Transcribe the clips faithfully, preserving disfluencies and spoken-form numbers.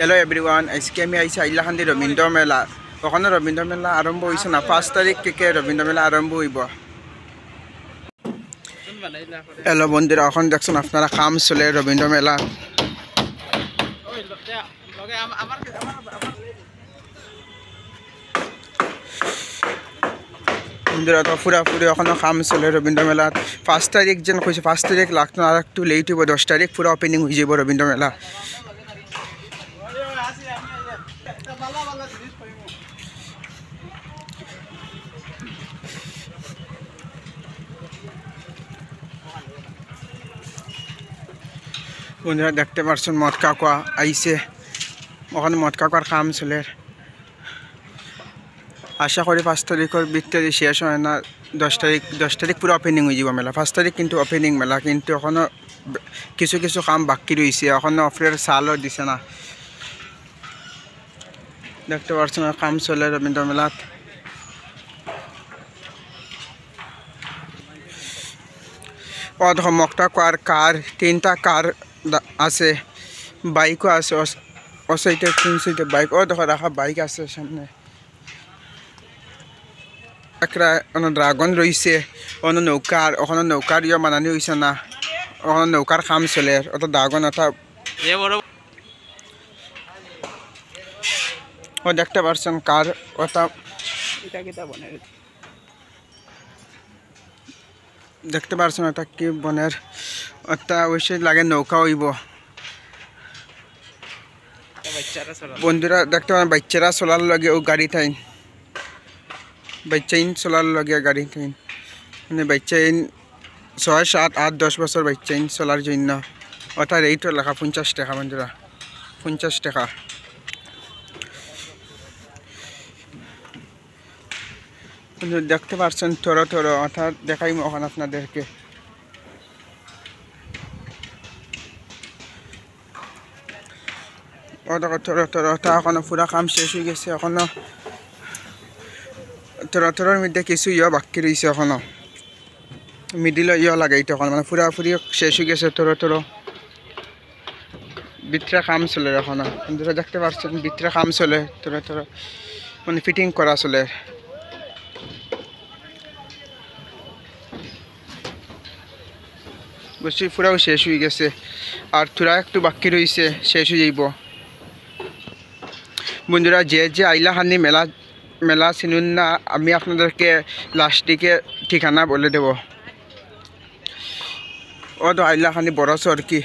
Hello everyone আজকে আমি আইছি হাইলাকান্দি রবীন্দ্র মেলা ওখানে রবীন্দ্র মেলা আরম্ভ হইছে না পাঁচ তারিখ থেকে রবীন্দ্র মেলা আরম্ভ হইব हेलो বন্ধুরা এখন দেখছেন আপনারা কাম চলে রবীন্দ্র মেলা বন্ধুরা তো পুরা পুরি ওখানে কাম চলে রবীন্দ্র মেলা পাঁচ তারিখ যেন কইছে পাঁচ তারিখ লাগতো আর একটু লেট হইব দশ তারিখ পুরো ওপেনিং হয়ে যাব রবীন্দ্র মেলা বন্ধুরা দেখতে পারছেন মদ কাকা আইছে ওখানে মদ কাকার কাম চলে আশা করি পাঁচ তারিখের ভিতরে শেষ হয় না দশ তারিখ দশ তারিখ পুরো ওপেনিং হয়ে যাব মেলা পাঁচ তারিখ কিন্তু ওপেনিং মেলা কিন্তু এখনও কিছু কিছু কাম বাকি রয়েছে এখনও অফারের সালও দিছে না দেখতে পাচ্ছেন কাম চলে রবীন্দ্র মেলাত ও দেখো মকটা কার কার তিনটা কার আছে বাইকও আছে ও সাইডে তিন সাইডে বাইক ও দেখো রাখা বাইক আছে সামনে একটা ড্রাগন রয়েছে অন্য নৌকার ওখানে নৌকার ইয়ে মানানি হয়েছে না ওখানে নৌকার কাম চলে ওটা ড্রাগন ওটা ও দেখতে পারছেন কার ওটা দেখতে পারছেন ওটা কি বনের ওটা অবশ্যই লাগে নৌকা হইব বন্ধুরা দেখতে পারেন বাচ্চারা চলার লাগে ও গাড়ি থাইন বাচ্চাইন চলার লাগে গাড়ি থাইন মানে বাচ্চাইন ছয় সাত আট দশ বছর বাচ্চাইন চলার জন্য ওটা রেটও লেখা পঞ্চাশ টাকা বন্ধুরা পঞ্চাশ টাকা দেখতে পাচ্ছেন থরো থরো অর্থাৎ দেখাই ওখানে আপনাদেরকে ও দেখো থরো থরো ওটা এখনো পুরা কাম শেষ হয়ে গেছে এখনো থরো থরোর মধ্যে কিছু ইয়ে বাকি রয়েছে এখনো মিডিলে ইয়ে লাগাই তখন মানে পুরাপুরি শেষ হয়ে গেছে থরো থরো ভিতরে কাম চলে এখনো বন্ধুরা দেখতে পাচ্ছেন ভিতরে কাম চলে থরো থরো মানে ফিটিং করা চলে বসি পুরাও শেষ হয়ে গেছে আর থোড়া একটু বাকি রয়েছে শেষ হয়ে যাইব বন্ধুরা যে যে হাইলাকান্দি মেলা মেলা চিনুন না আমি আপনাদেরকে লাস্ট দিকে ঠিকানা বলে দেব ও তো হাইলাকান্দি বড় সরকি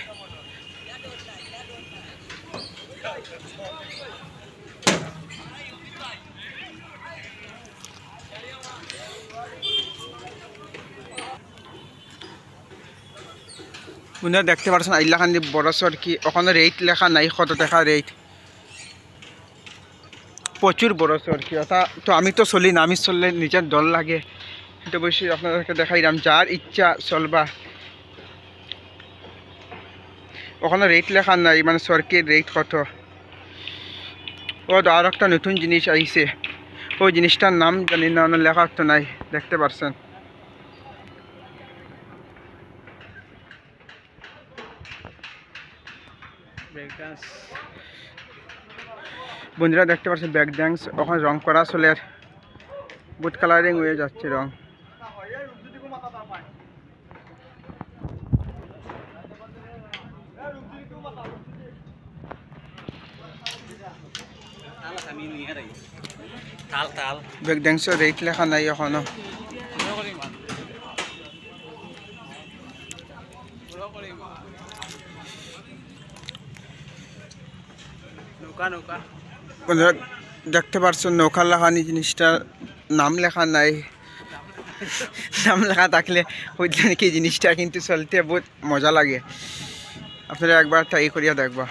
বন্ধুরা দেখতে পাচ্ছেন হাইলাকান্দি বড় সরকি ওখানে রেট লেখা নাই কত টাকা রেট প্রচুর বড় সরকি ওটা তো আমি তো চলি না আমি চললে নিজের দল লাগে এটা অবশ্যই আপনাদেরকে দেখাইলাম যার ইচ্ছা চলবা ওখানে রেট লেখা নাই মানে সরকির রেট কত ও আর একটা নতুন জিনিস আইছে ওই জিনিসটার নাম জানি না লেখা তো নাই দেখতে পারছেন বন্ধুরা দেখতে পাচ্ছেন ব্যাক ড্যান্স ওখানে রং করা চলে বুট কালারিং হয়ে যাচ্ছে রং ব্যাক ড্যান্সের রেট লেখা নাই এখনো বন্ধুরা দেখতে পাচ্ছেন নৌকা লেখানি জিনিসটার নাম লেখা নাই নাম লেখা থাকলে বুঝলেন নাকি জিনিসটা কিন্তু চলতে বহুত মজা লাগে আপনারা একবার ট্রাই করিয়া দেখবা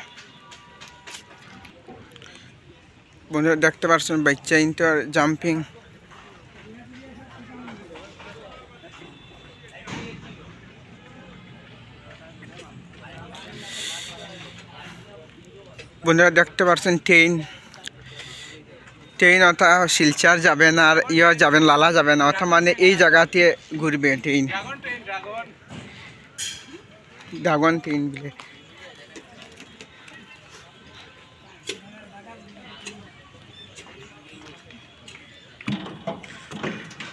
বন্ধুরা দেখতে পাচ্ছেন বাচ্চা ইন্টার জাম্পিং বন্ধুরা দেখতে পাচ্ছেন ট্রেন ট্রেন অর্থাৎ শিলচর যাবেন আর ইয়ে যাবেন লালা যাবেন অর্থাৎ মানে এই জায়গাতে ঘুরবে ট্রেন ড্রাগন ট্রেন বলে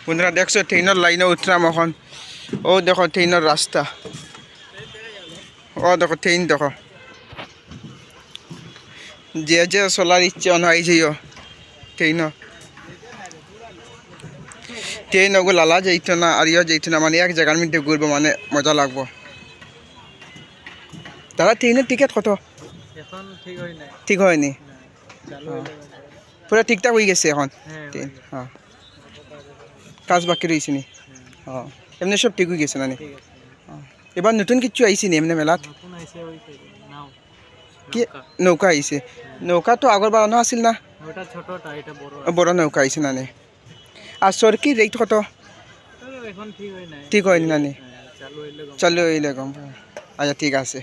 বন্ধুরা দেখছো ট্রেনের লাইনে উঠলাম এখন। ও দেখো ট্রেনের রাস্তা, ও দেখো ট্রেন দেখো, যে যে চলার ইচ্ছে অনাই যাইও ট্রেন ট্রেন ওগুলো লালা যাইত না আর ইয়ে যাইত না, মানে এক জায়গার মধ্যে ঘুরবো, মানে মজা লাগবো। দাদা ট্রেনের টিকিট কত? এখন ঠিক হয় নাই, ঠিক হয়নি, চালু হয়ে যাবে। পুরো ঠিকঠাক হয়ে গেছে এখন হ্যাঁ, ট্রেন? হ্যাঁ, কাজ বাকি রয়েছে নি? হ্যাঁ, এমনি সব ঠিক হয়ে গেছে না নি? ঠিক আছে। এবার নতুন কিছু আইসি নি এমনি মেলাত? নতুন আইছে ওই নাও কি নৌকা আইছে? নৌকা তো আগর বানানো আছিল না? ওটা ছোটটা, এটা বড়। বড় নৌকা আইছে না নি? আর সরকি রেট কত? এখন ঠিক হয় নাই, ঠিক হয়নি না নি? চালু হইলে গম। চালু হইলে গম। আচ্ছা ঠিক আছে।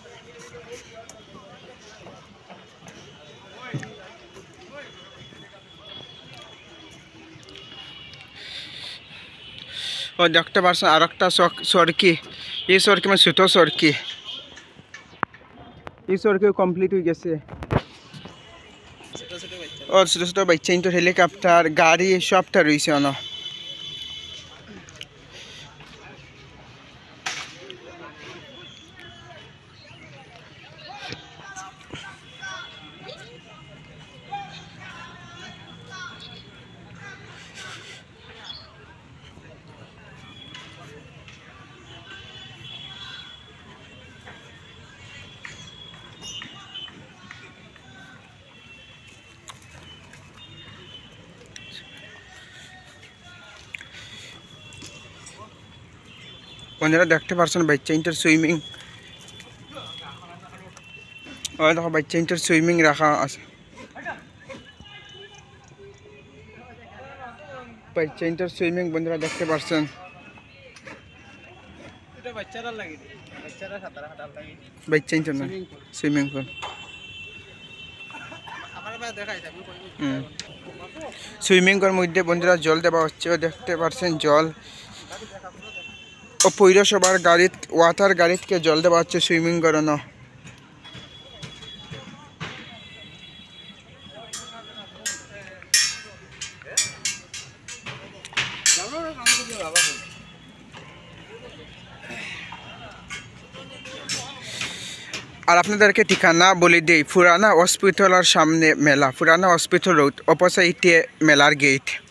ও দেখতে পারছেন আর একটা সরকি, এই সরকি মানে ছোটো সরকি, এই সরকিও কমপ্লিট হয়ে গেছে। ও ছোটো ছোটো বাচ্চা কিন্তু হেলিকপ্টার গাড়ি সবটা রয়েছে অন। বন্ধুরা দেখতে পারছেন বাচ্চা ইন্টার সুইমিং, ও দেখো বাচ্চা ইন্টার সুইমিং রাখা আছে, বাচ্চা ইন্টার সুইমিং বন্ধুরা দেখতে পারছেন। এটা বাচ্চারা লাগে, বাচ্চারা সাঁতার কাটার লাগে। বাচ্চা ইন্টার না সুইমিং পুল। আমার ভাই দেখাই থাকবো হুম, সুইমিং এর মধ্যে বন্ধুরা জল দেওয়া হচ্ছে, দেখতে পারছেন জল। ও পৌরসভার গাড়িত ওয়াটার গাড়িতকে জল দেওয়া হচ্ছে সুইমিং করানো। আর আপনাদেরকে ঠিকানা বলে দিই, পুরানা হসপিটালের সামনে মেলা, পুরানা হসপিটাল রোড, অপোজিটে মেলার গেট।